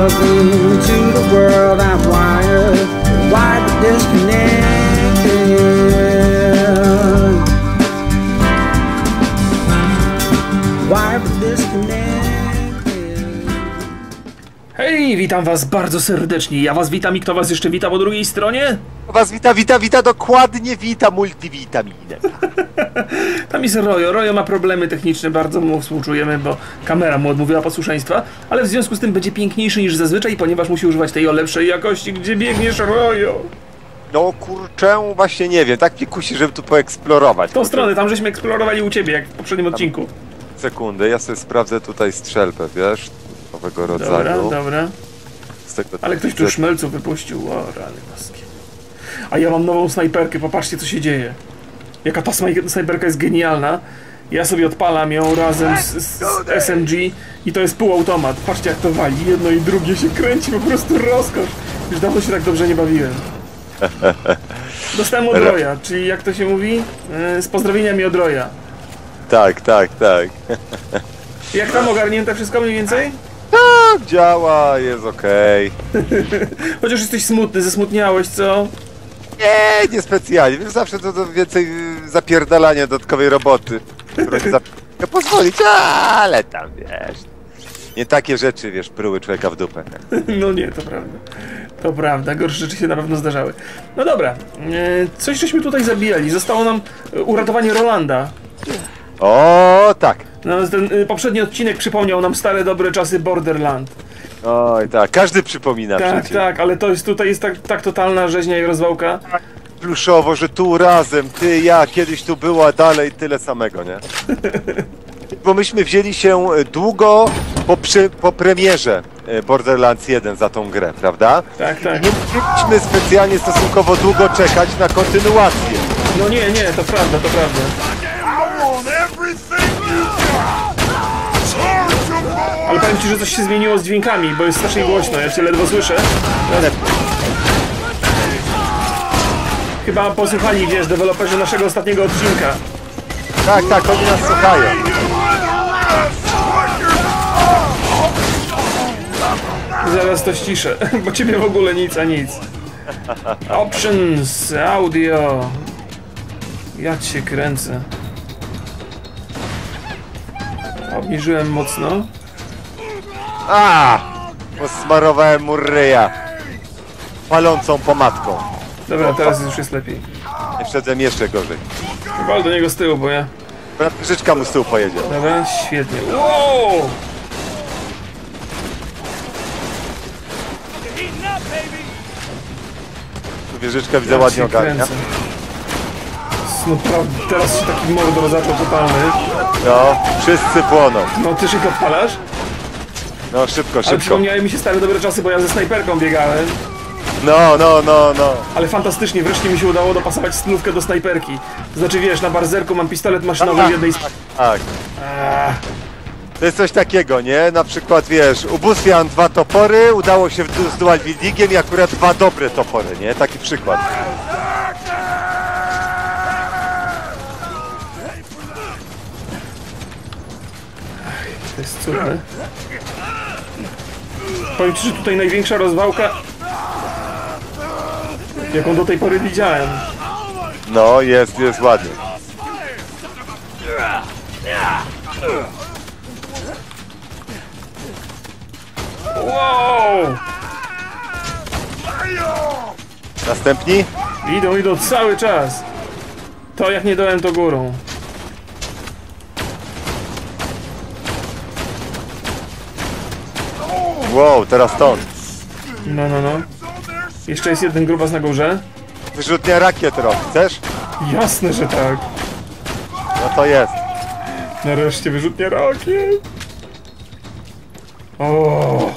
Welcome to the world I'm wired, wired but disconnected. Wired but disconnected. Hej, witam was bardzo serdecznie. Ja was witam i kto was jeszcze wita po drugiej stronie? Was wita, dokładnie wita multivitaminę. Tam jest Rojo. Rojo ma problemy techniczne, bardzo mu współczujemy, bo kamera mu odmówiła posłuszeństwa, ale w związku z tym będzie piękniejszy niż zazwyczaj, ponieważ musi używać tej o lepszej jakości. Gdzie biegniesz, Rojo? No kurczę, właśnie nie wiem, tak mnie kusi, żeby tu poeksplorować. W tą stronę, tam żeśmy eksplorowali u ciebie, jak w poprzednim odcinku. Sekundę, ja sobie sprawdzę tutaj strzelbę, wiesz, nowego rodzaju. Dobra. Ale ktoś tu szmelców wypuścił, o rany boskie. A ja mam nową snajperkę, popatrzcie co się dzieje. Jaka ta snajperka jest genialna. Ja sobie odpalam ją razem z SMG i to jest półautomat. Patrzcie jak to wali, jedno i drugie się kręci, po prostu rozkosz. Już dawno się tak dobrze nie bawiłem. Dostałem od Roja, czyli jak to się mówi? Z pozdrowieniami od Roja. Tak. Jak tam ogarnięte wszystko mniej więcej? Tak, działa, jest okej. Chociaż jesteś smutny, zesmutniałeś, co? Nie specjalnie, wiesz, zawsze to więcej zapierdalania dodatkowej roboty. Nie pozwolić, ale tam, wiesz. Nie takie rzeczy, wiesz, pryły człowieka w dupę. No nie, to prawda. To prawda, gorsze rzeczy się na pewno zdarzały. No dobra, coś żeśmy tutaj zabijali. Zostało nam uratowanie Rolanda. O, tak. No, ten poprzedni odcinek przypomniał nam stare, dobre czasy Borderland. Oj, tak, każdy przypomina przecież. Tak, ale tutaj jest tak totalna rzeźnia i rozwałka. Pluszowo, że tu razem, ty, ja, kiedyś tu była, dalej tyle samego, nie? Bo myśmy wzięli się długo po premierze Borderlands 1 za tą grę, prawda? Tak. Nie musieliśmy specjalnie stosunkowo długo czekać na kontynuację. No nie, to prawda. Ale powiem ci, że coś się zmieniło z dźwiękami, bo jest strasznie głośno, ja cię ledwo słyszę. Chyba posłuchali, wiesz, deweloperzy naszego ostatniego odcinka. Tak, oni nas słuchają. Zaraz to ściszę, bo ciebie w ogóle nic a nic. Options, audio. Ja cię kręcę. Obniżyłem mocno. Posmarowałem mu ryja palącą pomadką. Dobra, teraz już jest lepiej. Nie wszedłem jeszcze gorzej. Wal do niego z tyłu, bo ja... Wieżyczka mu z tyłu pojedzie. Dobra, świetnie. Wow! Tu wieżyczka widzę ładnie ogarnia. No teraz się taki mordor zaczął totalny. No, wszyscy płoną. No ty szybko odpalasz? No szybko. Ale przypomniały mi się stare dobre czasy, bo ja ze snajperką biegałem. No. Ale fantastycznie, wreszcie mi się udało dopasować stylówkę do snajperki. To znaczy wiesz, na barzerku mam pistolet maszynowy w jednej z... Tak. To jest coś takiego, nie? Na przykład wiesz, u Busfian 2 topory, udało się z dual wieldingiem i akurat 2 dobre topory, nie? Taki przykład. To jest cudne. Powiem ci, że tutaj największa rozwałka, jaką do tej pory widziałem. No, jest ładnie. Wow! Następni? Idą cały czas. To jak nie dołem, to górą. Wow, teraz stąd. No. Jeszcze jest jeden grubas na górze. Wyrzutnia rakiet robi, chcesz? Jasne, że tak. No to jest. Nareszcie wyrzutnia rakiet. O.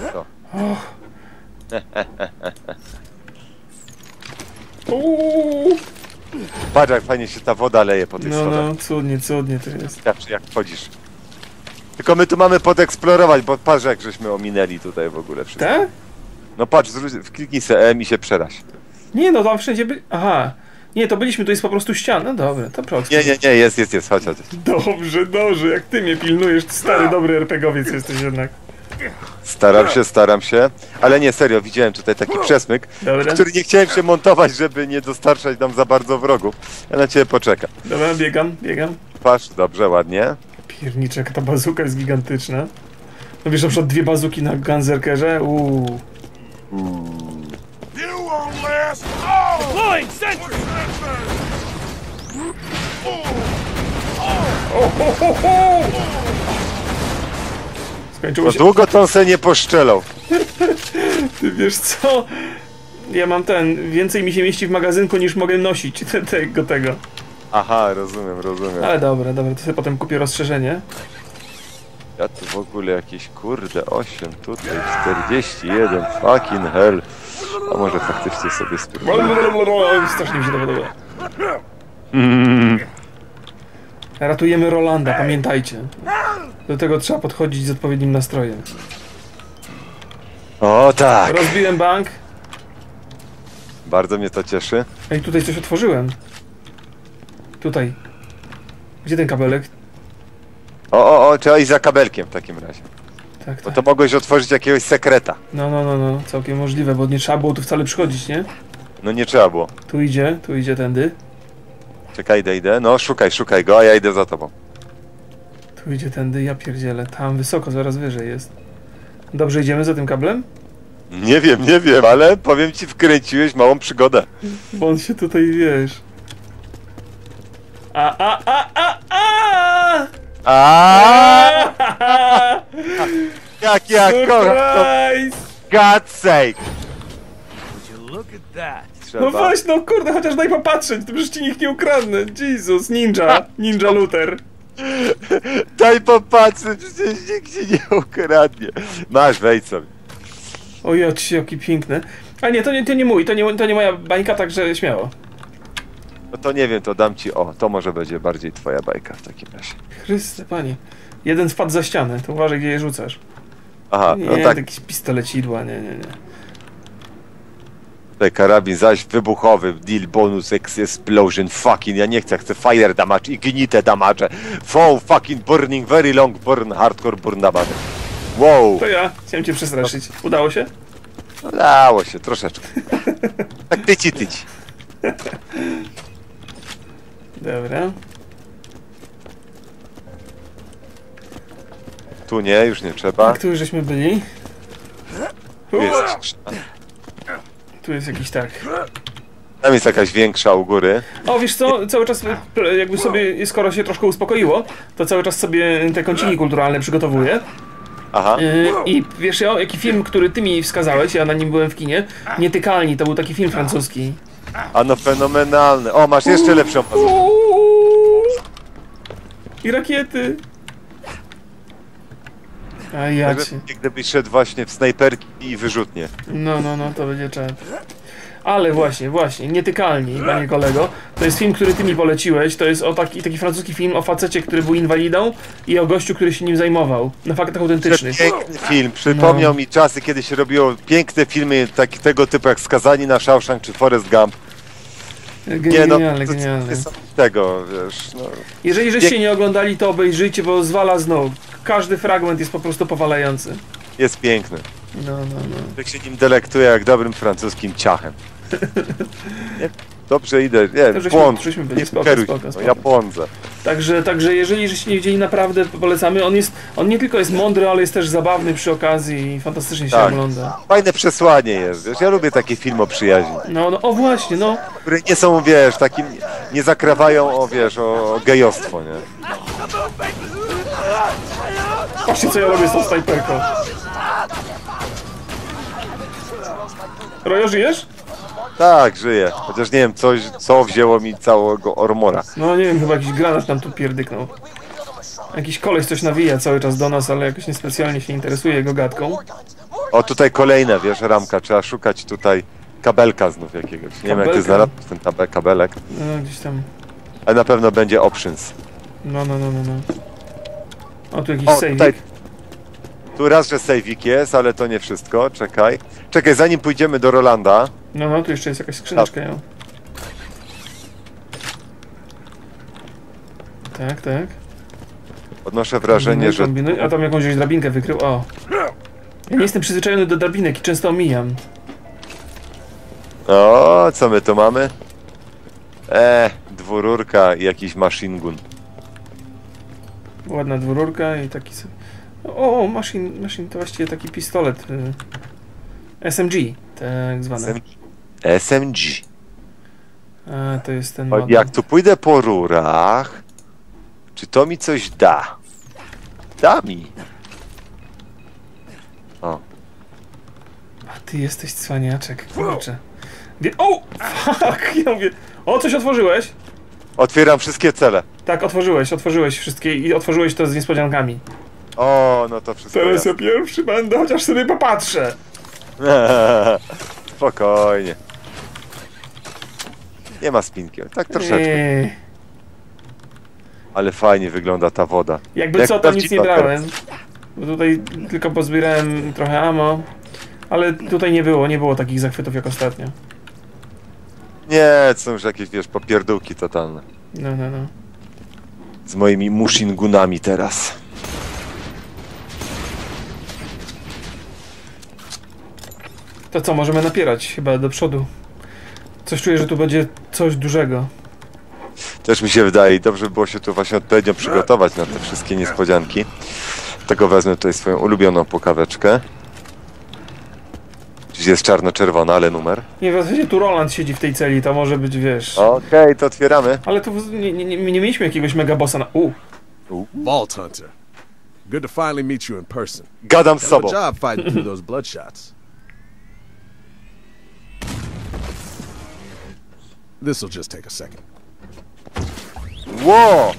Patrz jak fajnie się ta woda leje po tych schodach. No, cudnie to jest. Jak wchodzisz. Tylko my tu mamy podeksplorować, bo patrz jak żeśmy ominęli tutaj w ogóle wszystko. Tak? No patrz, kliknij se M i się przeraź. Nie no, tam wszędzie Aha. Nie, to byliśmy, tu jest po prostu ściana. No dobra, to prosto. Nie, jest, chodź. Dobrze, jak ty mnie pilnujesz, ty stary, dobry RPGowiec jesteś jednak. Staram się, ale nie, serio, widziałem tutaj taki przesmyk, Dobra. który nie chciałem się montować, żeby nie dostarczać nam za bardzo wrogów. Ja na ciebie poczekam. Dobra, biegam. Patrz, dobrze, ładnie. Pierniczek, ta bazuka jest gigantyczna. No wiesz, na przykład 2 bazuki na Gunzerkerze? Skończyło Bo się... długo to on se nie poszczelał. Ty wiesz co? Ja mam więcej mi się mieści w magazynku niż mogę nosić tego. Aha, rozumiem. Ale dobra, to sobie potem kupię rozszerzenie. Ja tu w ogóle jakieś, kurde, 8, tutaj 41, fucking hell. A może faktycznie sobie spróbuję. Strasznie mi się to podoba. Ratujemy Rolanda, pamiętajcie. Do tego trzeba podchodzić z odpowiednim nastrojem. O tak! Rozbiłem bank. Bardzo mnie to cieszy. Ej, tutaj coś otworzyłem. Tutaj. Gdzie ten kabelek? O, trzeba iść za kabelkiem w takim razie. Tak. Bo to mogłeś otworzyć jakiegoś sekreta. No, całkiem możliwe, bo nie trzeba było tu wcale przychodzić, nie? No nie trzeba było. Tu idzie tędy. Czekaj, idę. No szukaj go, a ja idę za tobą. Tu idzie tędy, ja pierdzielę. Tam wysoko, zaraz wyżej jest. Dobrze idziemy za tym kablem? Nie wiem, ale powiem ci, wkręciłeś małą przygodę. Bo on się tutaj, wiesz... Jak ja kocham to, Surprise! God's sake! No weź, no kurde, chociaż daj popatrzeć, to przecież ci nikt nie ukradnę. Jezus, Ninja Luther. Daj popatrzeć, przecież nikt ci nie ukradnie. Masz, wejdź sobie. O jaki piękne. A nie, to nie mój, to nie moja bańka, także śmiało. No to nie wiem, to dam ci, to może będzie bardziej twoja bajka w takim razie. Chryste, panie. Jeden wpadł za ścianę, to uważaj, gdzie je rzucasz. Aha, Nie, no tak. jakiś pistolecidła, nie. Tutaj karabin zaś wybuchowy, deal bonus explosion, fucking, ja nie chcę, chcę fire damage, ignite damage, fall fucking burning, very long burn, hardcore burn damage. Wow, To ja, chciałem cię przestraszyć. Udało się? dało się, troszeczkę. Tak tyci. Dobra. Tu nie, już nie trzeba. Tu już żeśmy byli. Tu jest, Tu jest jakiś tak. tam jest jakaś większa u góry. O, wiesz co, cały czas jakby sobie, skoro się troszkę uspokoiło, to cały czas sobie te kąciki kulturalne przygotowuję. Aha. I wiesz, jaki film, który ty mi wskazałeś, ja na nim byłem w kinie, Nietykalni, to był taki film francuski. A no fenomenalny. O, masz jeszcze lepszą bazę. I rakiety. A ja cię. Gdybyś szedł właśnie w snajperki i wyrzutnie. No, to będzie czad. Ale właśnie, Nietykalni, panie kolego. To jest film, który ty mi poleciłeś. To jest taki francuski film o facecie, który był inwalidą i o gościu, który się nim zajmował. Na faktach autentycznych. Piękny film. Przypomniał mi czasy, kiedy się robiło piękne filmy tego typu jak Skazani na Shawshank czy Forrest Gump. Genialne. Tego, wiesz, no. Jeżeli żeście nie oglądali, to obejrzyjcie, bo zwala z nóg. Każdy fragment jest po prostu powalający. Jest piękny. No. Tak się nim delektuje jak dobrym francuskim ciachem. Nie? Dobrze idę, nie, błąd. Żeśmy byli, spoko. Ja błądzę. Także jeżeli żeście nie widzieli, naprawdę polecamy. On nie tylko jest mądry, ale jest też zabawny przy okazji i fantastycznie się ogląda. Fajne przesłanie jest, wiesz, ja lubię takie filmy o przyjaźni. O właśnie, Które nie są, wiesz, takim, nie zakrawają o gejostwo, nie? Patrzcie, co ja robię z tą snajperką. Rojo, żyjesz? Tak, żyję. Chociaż nie wiem, co wzięło mi całego Ormora. No nie wiem, chyba jakiś granat nam tu pierdyknął. Jakiś koleś coś nawija cały czas do nas, ale jakoś niespecjalnie się interesuje jego gadką. O, tutaj kolejna, wiesz, ramka. Trzeba szukać tutaj kabelka znów jakiegoś. Nie wiem, jak ty znalazłeś ten kabelek. No, gdzieś tam. Ale na pewno będzie options. No. O, tu jakiś O, save. tutaj. Tu raz, że save'ik jest, ale to nie wszystko. Czekaj, zanim pójdziemy do Rolanda. No, tu jeszcze jest jakaś skrzyneczka. Tak. Odnoszę wrażenie, że... A tam jakąś drabinkę wykrył. O. Ja nie jestem przyzwyczajony do drabinek i często omijam. O, co my tu mamy? Dwururka i jakiś machine gun. Ładna dwururka i taki sobie... O, machine to właściwie taki pistolet. SMG, tak zwane. SMG. A, to jest ten O, model. jak tu pójdę po rurach, czy to mi coś da? Da mi. O. A ty jesteś cwaniaczek, kurczę. O! Fuck! Ja mówię... O, coś otworzyłeś? Otwieram wszystkie cele. Tak, otworzyłeś wszystkie i otworzyłeś to z niespodziankami. O, no to wszystko Teraz jasne. ja pierwszy będę, chociaż sobie popatrzę. Spokojnie. Nie ma spinki, tak troszeczkę. Ale fajnie wygląda ta woda. Jakby Jak co, to nic nie prawdziwa brałem. Bo tutaj tylko pozbierałem trochę ammo. Ale tutaj nie było takich zachwytów jak ostatnio. Nie, to są już jakieś, wiesz, popierdółki totalne. No. Z moimi mushingunami teraz. To co, możemy napierać chyba do przodu. Coś czuję, że tu będzie coś dużego. Też mi się wydaje i dobrze by było się tu właśnie odpowiednio przygotować na te wszystkie niespodzianki. Tego wezmę tutaj swoją ulubioną pukaweczkę. Dziś jest czarno-czerwona, ale numer. Nie, w zasadzie tu Roland siedzi w tej celi, to może być, wiesz... Okej, to otwieramy. Ale tu nie mieliśmy jakiegoś megabossa na... Vault Hunter. Good to finally meet you in person. Gadam z Hell sobą. of a job fighting through those bloodshots. This'll just take a second. Ło!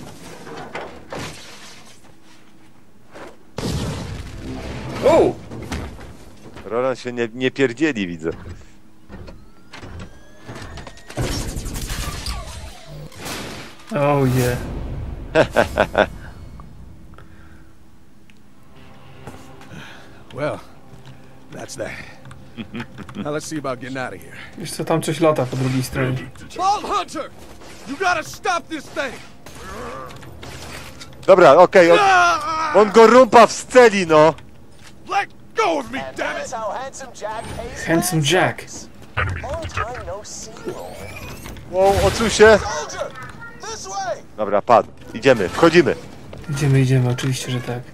Roland się nie pierdzieli, widzę. Oh yeah. Well, that's that. Now let's see about getting out of here. Wiesz co, tam coś lata po drugiej stronie. Vault Hunter! You gotta stop this thing! Dobra, okej, on go rumpa w celi, no! Let go of me, damn it! Handsome Jack. O, odsuń się! Dobra, padł. Idziemy, wchodzimy. Idziemy, oczywiście, że tak.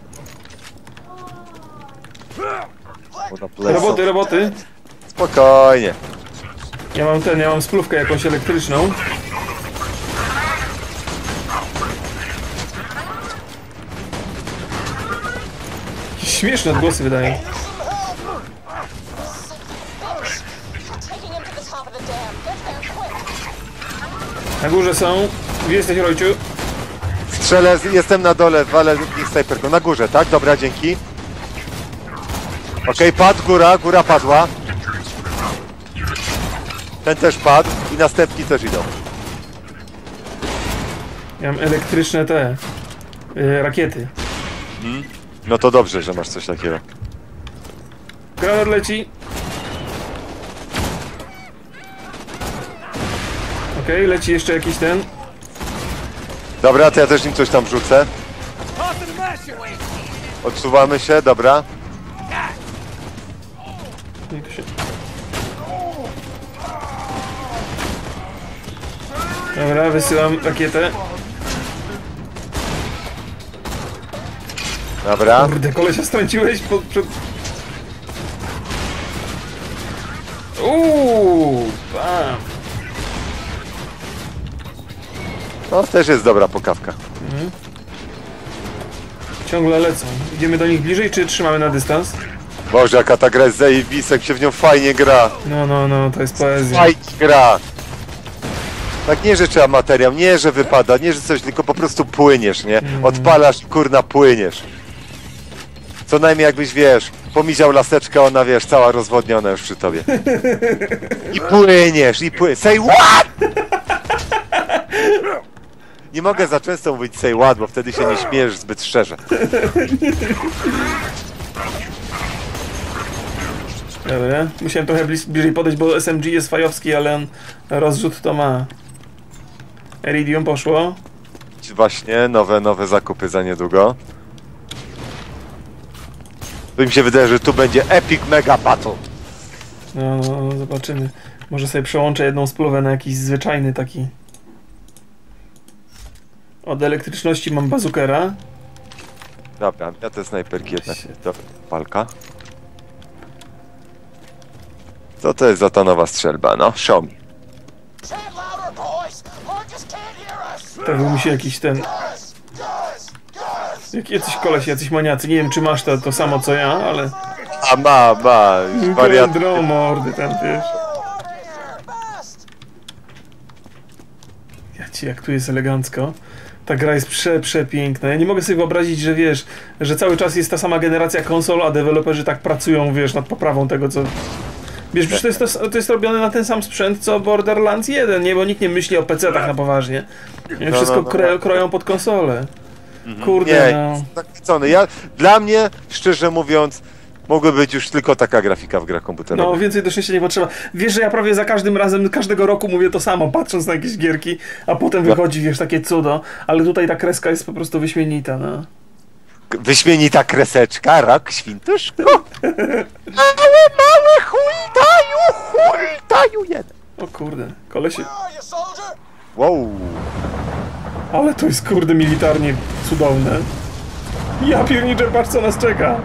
Ona Roboty. Spokojnie. Ja mam spluwkę jakąś elektryczną. Jakieś śmieszne odgłosy wydają. Na górze są. Gdzie jesteś, Rojciu? Strzelę, jestem na dole, walę ich snajperką. Na górze, tak? Dobra, dzięki. Okej, padł, góra padła. Ten też padł i następni też idą. Ja mam elektryczne rakiety. No to dobrze, że masz coś takiego. Granat leci. Okej, leci jeszcze jakiś ten. Dobra, to ja też nim coś tam wrzucę. Odsuwamy się, dobra. Jak się... Dobra, wysyłam rakietę. Dobra. Kurde, kolesia strąciłeś przed... Bam. No, też jest dobra pokawka. Ciągle lecą. Idziemy do nich bliżej, czy trzymamy na dystans? Boże, jaka ta gra jest zajebista, jak się w nią fajnie gra. No, to jest poezja. Fajnie gra. Tak nie, że trzeba materiał, nie, że wypada, nie, że coś, tylko po prostu płyniesz, nie? Odpalasz, kurna, płyniesz. Co najmniej jakbyś, wiesz, pomiział laseczkę, ona, wiesz, cała rozwodniona już przy tobie. I płyniesz, Say what? Nie mogę za często mówić say what, bo wtedy się nie śmiejesz zbyt szczerze. Dobra, musiałem trochę bliżej podejść, bo SMG jest fajowski, ale on rozrzut to ma. Iridium poszło. Właśnie, nowe zakupy za niedługo. Bo mi się wydaje, że tu będzie epic mega battle. No, zobaczymy. Może sobie przełączę jedną spluwę na jakiś zwyczajny taki. Od elektryczności mam bazukera. Dobra, ja te snajperki jednak. Dobra, palka. Co to jest za ta nowa strzelba? No, show me. Trafił mi się jakiś ten... Jacyś koleś, jacyś maniacy. Nie wiem, czy masz to samo co ja, ale... A ma, wariat. Mordy tam, wiesz. Ja ci, jak tu jest elegancko. Ta gra jest przepiękna. Ja nie mogę sobie wyobrazić, że wiesz, że cały czas jest ta sama generacja konsol, a deweloperzy tak pracują, wiesz, nad poprawą tego, co... Wiesz, przecież to jest robione na ten sam sprzęt, co Borderlands 1, nie? Bo nikt nie myśli o PC-tach na poważnie. Wszystko kroją pod konsolę. Kurde, no. Zachwycony. Dla mnie, szczerze mówiąc, mogły być już tylko taka grafika w grach komputerowych. No, więcej do szczęścia nie potrzeba. Wiesz, że ja prawie za każdym razem, każdego roku mówię to samo, patrząc na jakieś gierki, a potem wychodzi, wiesz, takie cudo. Ale tutaj ta kreska jest po prostu wyśmienita, no. Wyśmienita kreseczka, rok świntuszku. Mały hultaju jeden. O kurde, kolesie. Wow. Ale to jest, kurde, militarnie cudowne. Ja pierniczę, patrz co nas czeka.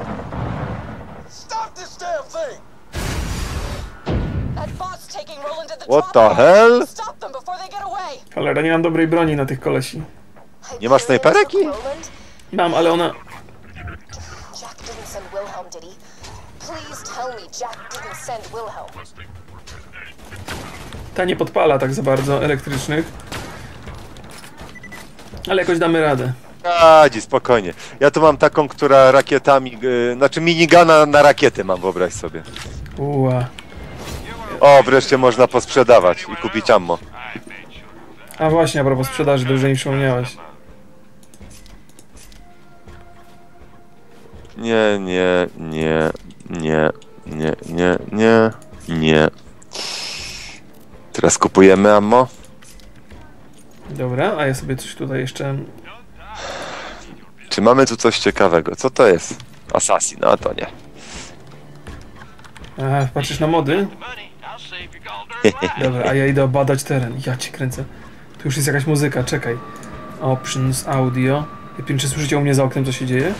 What the hell? Cholera, nie mam dobrej broni na tych kolesi. Nie masz snajpereki? Mam, ale ona... Jack didn't send Wilhelm, did he? Please tell me Jack didn't send Wilhelm. Ta nie podpala tak za bardzo elektrycznych. Ale jakoś damy radę. Radzi, spokojnie. Ja tu mam taką, która rakietami... znaczy minigana na rakiety mam, wyobraź sobie. Uła. O, wreszcie można posprzedawać i kupić ammo. A właśnie, a propos sprzedaży, dobrze mi przypomniałeś. Nie. Teraz kupujemy ammo. Dobra, a ja sobie coś tutaj jeszcze... Czy mamy tu coś ciekawego? Co to jest? Assassin, no to nie. Aha, patrzysz na mody? Dobra, a ja idę obadać teren. Ja cię kręcę. Tu już jest jakaś muzyka, czekaj. Options, audio. Czy słyszycie u mnie za oknem, co się dzieje?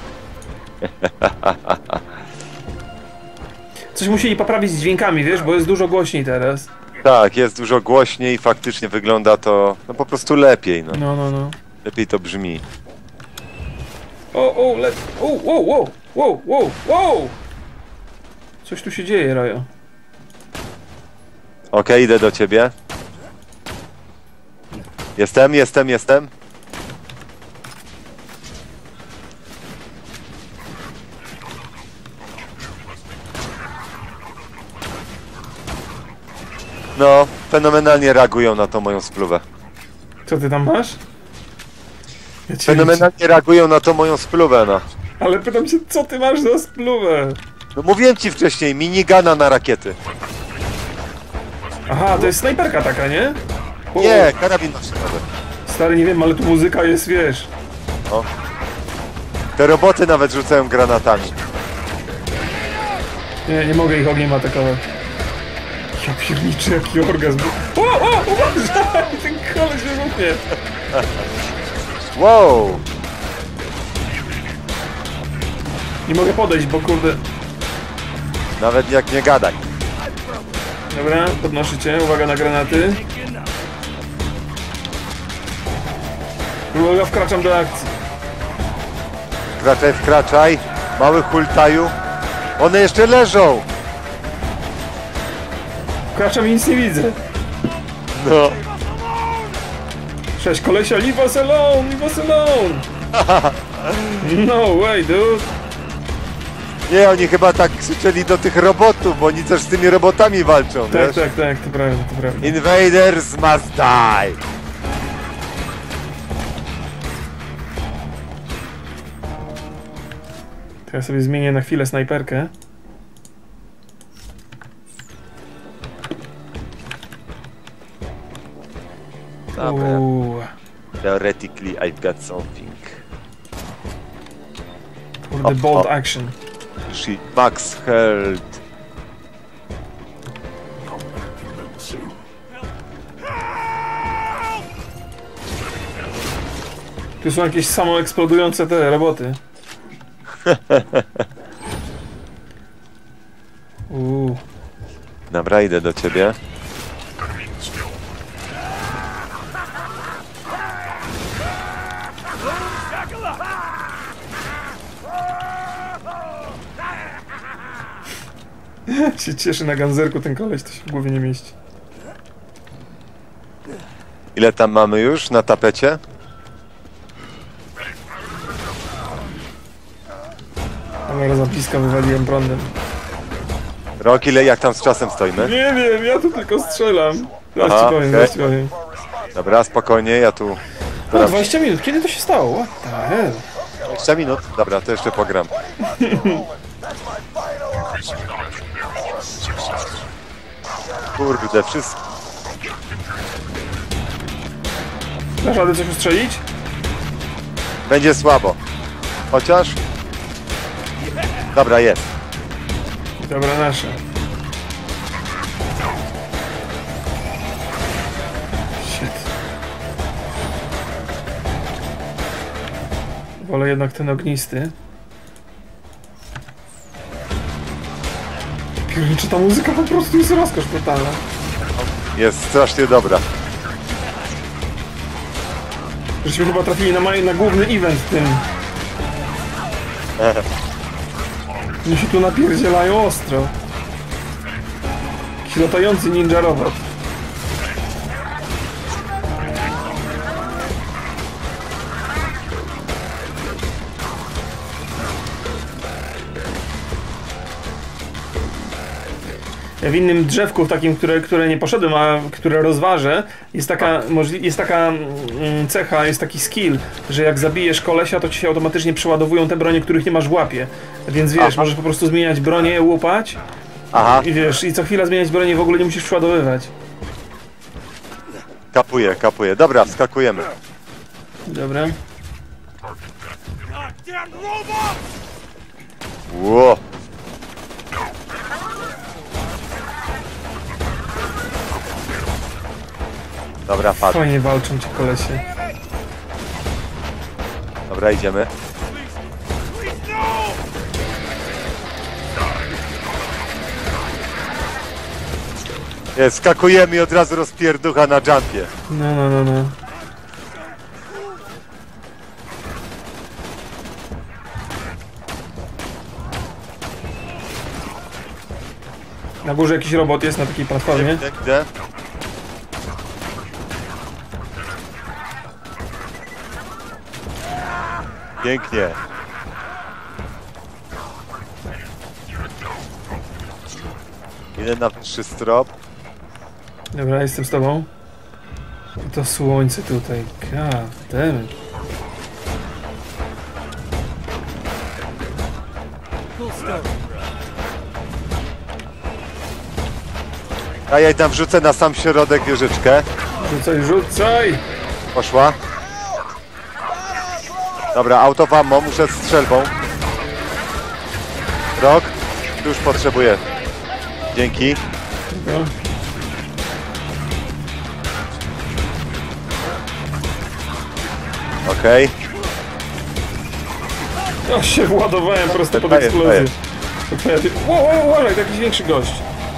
Coś musieli poprawić z dźwiękami, wiesz, bo jest dużo głośniej teraz. Tak, jest dużo głośniej i faktycznie wygląda to no po prostu lepiej, no. No. Lepiej to brzmi. Wow! Coś tu się dzieje, Rajo. Okej, idę do ciebie. Jestem. No, fenomenalnie reagują na tą moją spluwę. Co ty tam masz? Ja Fenomenalnie reagują na tą moją spluwę, no. Ale pytam się, co ty masz za spluwę? No mówiłem ci wcześniej, minigana na rakiety. Aha, to jest snajperka taka, nie? Nie, karabin maszynowy. Stary, nie wiem, ale tu muzyka jest, wiesz. O. Te roboty nawet rzucają granatami. Nie mogę ich ogniem atakować. Ja pierniczę, jaki orgazm. Uważaj! Ten koleś wybuchnie. Wow! Nie mogę podejść, bo kurde... Nawet jak nie gadaj. Dobra, podnoszę cię, uwaga na granaty. Uwaga, wkraczam do akcji. Wkraczaj. Mały hultaju. One jeszcze leżą! Wkraczam i nic nie widzę. No. Cześć kolesia, leave us alone! No way, dude. Nie, oni chyba tak krzyczeli do tych robotów, bo oni też z tymi robotami walczą, wiesz? Tak, to prawda. Invaders must die! To ja sobie zmienię na chwilę snajperkę. Dobra. Theoretically I've got something. Kurde, bolt action. Max Health. Tu są jakieś samoeksplodujące te roboty. Dobra, idę do ciebie. Się cieszy na ganzerku ten koleś, to się w głowie nie mieści. Ile tam mamy już na tapecie? Kamera za bliska, wywaliłem prądem. Rok, ile jak tam z czasem stoimy? Nie wiem, ja tu tylko strzelam. Zaraz Aha, ci powiem, okej. zaraz ci powiem. Dobra, spokojnie, ja tu... No, 20 minut, kiedy to się stało? What the hell? 20 minut? Dobra, to jeszcze pogram. Kurde, wszystko... Dasz radę coś ustrzelić? Będzie słabo. Chociaż... Dobra, jest. Dobra, nasze. Shit. Wolę jednak ten ognisty. Pierniczy, ta muzyka po prostu jest rozkosz totalna. Jest strasznie dobra. Żeśmy chyba trafili na główny event tym. Oni się tu napierdzielają ostro. Jakiś latający ninja robot. W innym drzewku, takim, które nie poszedłem, a które rozważę, jest taka cecha, jest taki skill, że jak zabijesz kolesia, to ci się automatycznie przeładowują te bronie, których nie masz w łapie. Więc wiesz, możesz po prostu zmieniać bronię, łupać. Aha. I wiesz, i co chwila zmieniać bronię, w ogóle nie musisz przeładowywać. Kapuję. Dobra, wskakujemy. Dobra. Ło. Dobra, padł. Fajnie walczą ci kolesie. Dobra, idziemy. Jest, skakujemy i od razu rozpierducha na jumpie. No. Na górze jakiś robot jest na takiej platformie. Gdzie? Pięknie. Idę na wyższy strop. Dobra, jestem z tobą. I to słońce tutaj. God damn it. A ja tam wrzucę na sam środek wieżyczkę. Rzucaj! Poszła. Dobra, auto w ammo, muszę z strzelbą. Rok, już potrzebuję. Dzięki. No. Okej. Ja się władowałem prosto pod Daję. eksplozję. Wow, jakiś większy gość.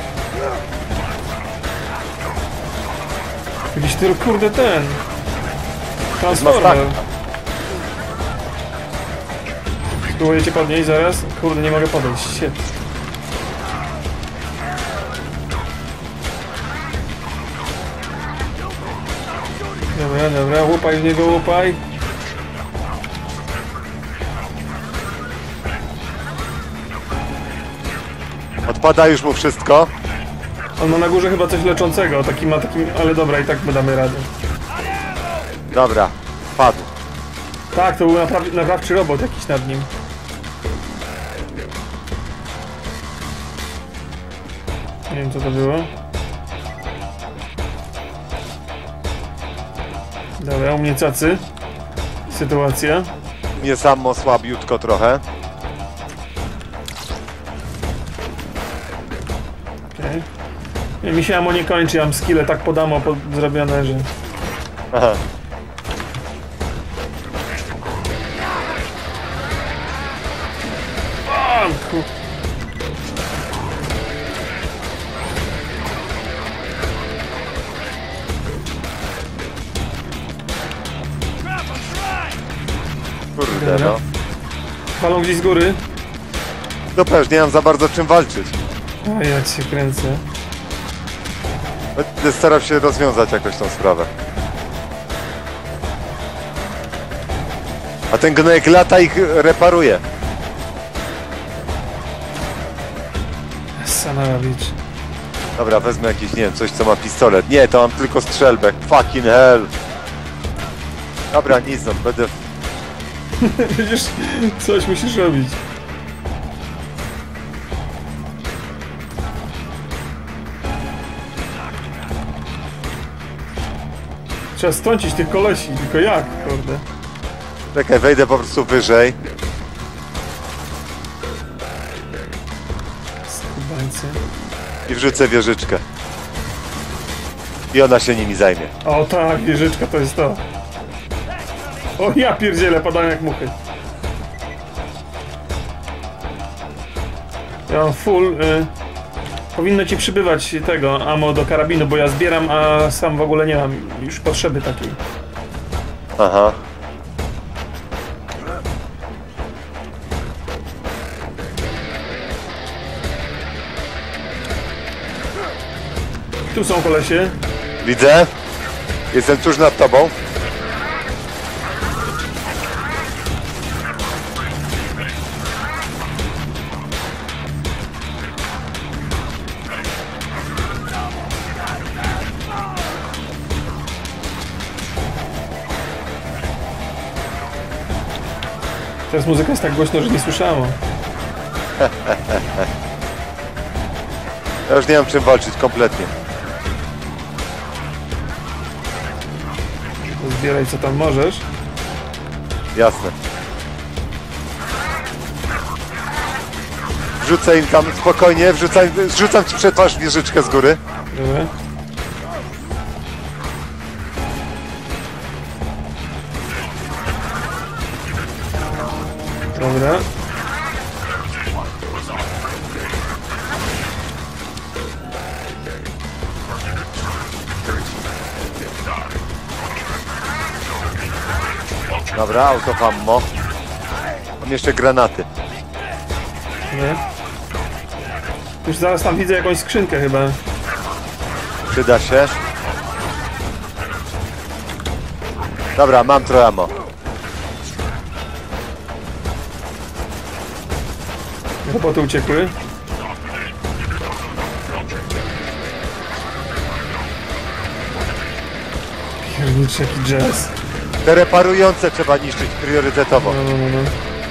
Jakiś tylko kurde ten. Transformer. Spróbuję cię podnieść zaraz. Kurde, nie mogę podejść. Shit. Dobra, łupaj w niego, łupaj. Odpada już mu wszystko. On ma na górze chyba coś leczącego, ale dobra, i tak my damy radę. Dobra, padł. Tak, to był naprawczy robot jakiś nad nim. Nie wiem co to było. Dobra, u mnie cacy. Sytuacja. Mnie samo słabiutko trochę. Okay. Mi się ammo nie kończy, ja mam skille tak pod ammo zrobione, że... Aha. Kurde, no. Walą gdzieś z góry. Super, już nie mam za bardzo czym walczyć. O, ja cię kręcę. Będę starał się rozwiązać jakoś tą sprawę. A ten gnojek lata ich reparuje. Sanarowicz. Dobra, wezmę jakiś, nie wiem, coś co ma pistolet. Nie, to mam tylko strzelbę. Fucking hell. Dobra, nic, no, będę... Widzisz, coś musisz robić. Trzeba strącić tych kolesi, tylko jak, kurde. Czekaj, wejdę po prostu wyżej. Skubańcy. I wrzucę wieżyczkę. I ona się nimi zajmie. O tak, wieżyczka to jest to. O ja pierdzielę, padają jak muchy. Ja mam full... powinno ci przybywać tego ammo do karabinu, bo ja zbieram, a sam w ogóle nie mam już potrzeby takiej. Aha. Tu są kolesie. Widzę. Jestem tuż nad tobą. Teraz muzyka jest tak głośno, że nie słyszałem. Ja już nie mam czym walczyć kompletnie. Zbieraj co tam możesz. Jasne. Wrzucę im tam spokojnie, zrzucam ci przed twarz wieżyczkę z góry. Dobra. Dobra. Dobra, autofammo. Mam jeszcze granaty. Dobra. Już zaraz tam widzę jakąś skrzynkę chyba. Przyda się. Dobra, mam trochę ammo. Roboty uciekły. Pierniczy jaki jazz. Te reparujące trzeba niszczyć priorytetowo. No.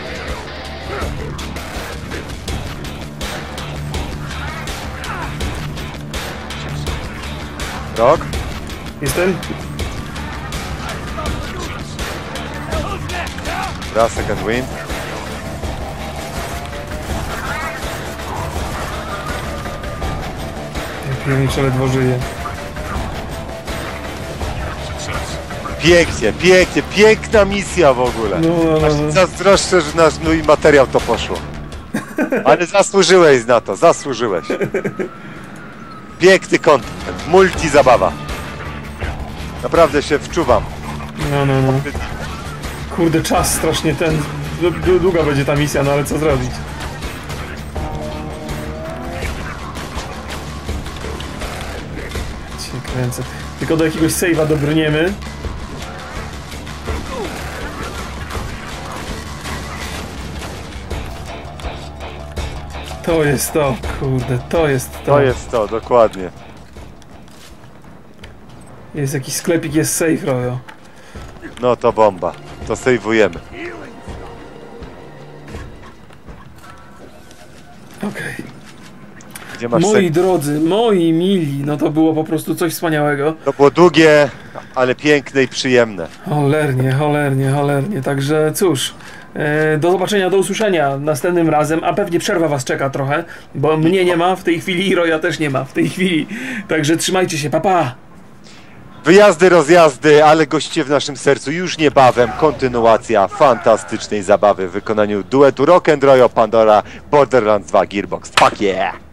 Rok? Jestem? Raz, second wind. Pierniczy ledwo żyje. Pięknie, pięknie, piękna misja w ogóle. No. Zazdroszczę, że nasz mój materiał to poszło. Ale zasłużyłeś na to, zasłużyłeś. Piękny content, multi zabawa. Naprawdę się wczuwam. No. Kurde, czas strasznie ten... Długa będzie ta misja, no ale co zrobić? Cię kręcę. Tylko do jakiegoś save'a dobrniemy. To jest to, kurde, to jest to. To jest to, dokładnie. Jest jakiś sklepik, jest safe, Rojo. No to bomba. To sejwujemy. Okej. Gdzie masz Moi drodzy, moi mili, no to było po prostu coś wspaniałego. To było długie, ale piękne i przyjemne. Cholernie. Także cóż, Do zobaczenia, do usłyszenia następnym razem, a pewnie przerwa was czeka trochę, bo mnie nie ma w tej chwili i Roya też nie ma w tej chwili. Także trzymajcie się, pa pa! Wyjazdy, rozjazdy, ale goście w naszym sercu już niebawem kontynuacja fantastycznej zabawy w wykonaniu duetu Rock and Roll Pandora Borderlands 2 Gearbox. Fuck yeah!